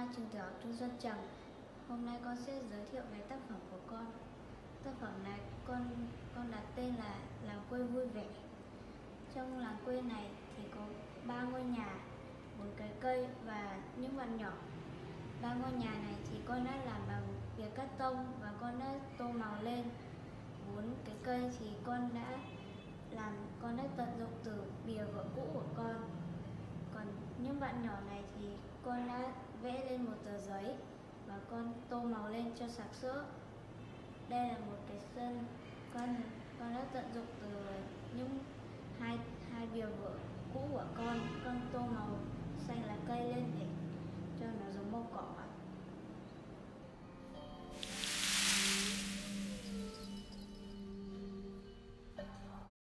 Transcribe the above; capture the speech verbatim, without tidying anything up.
ba, trường tiểu học Chu Xuân Trầm. Hôm nay con sẽ giới thiệu về tác phẩm của con. Tác phẩm này con con đặt tên là Làng quê vui vẻ. Trong làng quê này thì có ba ngôi nhà, một cái cây và những bạn nhỏ. Ba ngôi nhà này thì con đã làm bằng bìa cát tông và con đã tô màu lên. Bốn cái cây thì con đã làm con đã tận dụng từ bìa vở cũ của con. Còn những bạn nhỏ này thì con đã vẽ lên một tờ giấy và con tô màu lên cho sặc sỡ. Đây là một cái sân, con con đã tận dụng từ những hai hai bìa vở cũ của con, con tô màu xanh lá cây lên để cho nó